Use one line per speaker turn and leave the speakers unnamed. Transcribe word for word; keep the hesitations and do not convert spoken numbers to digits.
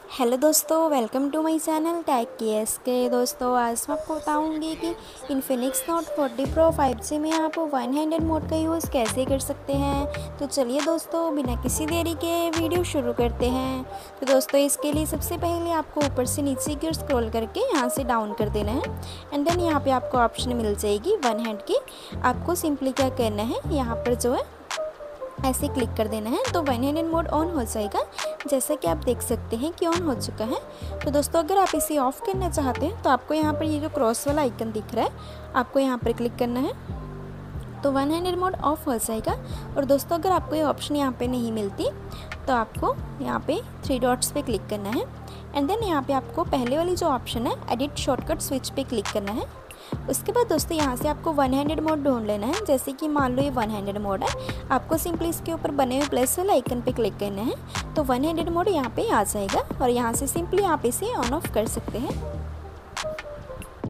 Hello दोस्तों, welcome to my channel tech KS के। दोस्तों आज मैं आपको बताऊंगी कि Infinix Note forty Pro five G में आप वन हैंडेड मोड का यूज़ कैसे कर सकते हैं। तो चलिए दोस्तों, बिना किसी देरी के वीडियो शुरू करते हैं। तो दोस्तों इसके लिए सबसे पहले आपको ऊपर से नीचे की ओर स्क्रॉल करके यहाँ से डाउन कर देना है एंड देन यहाँ पर आपको ऑप्शन मिल जाएगी वन हैंड की। आपको सिंपली क्या करना है, यहाँ पर जो है ऐसे क्लिक कर देना है तो वन हैंडेड मोड ऑन हो जाएगा। जैसा कि आप देख सकते हैं कि ऑन हो चुका है। तो दोस्तों अगर आप इसे ऑफ़ करना चाहते हैं तो आपको यहाँ पर ये जो क्रॉस वाला आइकन दिख रहा है आपको यहाँ पर क्लिक करना है तो वन हैंडेड मोड ऑफ हो जाएगा। और दोस्तों अगर आपको ये ऑप्शन यहाँ पे नहीं मिलती तो आपको यहाँ पे थ्री डॉट्स पे क्लिक करना है एंड देन यहाँ पे आपको पहले वाली जो ऑप्शन है एडिट शॉर्टकट स्विच पे क्लिक करना है। उसके बाद दोस्तों यहाँ से आपको वन हैंडेड मोड ढूंढ लेना है। जैसे कि मान लो ये वन हैंडेड मोड है, आपको सिंपली इसके ऊपर बने हुए प्लस वाले आइकन पे क्लिक करना है तो वन हैंडेड मोड यहाँ पे आ जाएगा और यहाँ से सिंपली आप इसे ऑन ऑफ कर सकते हैं।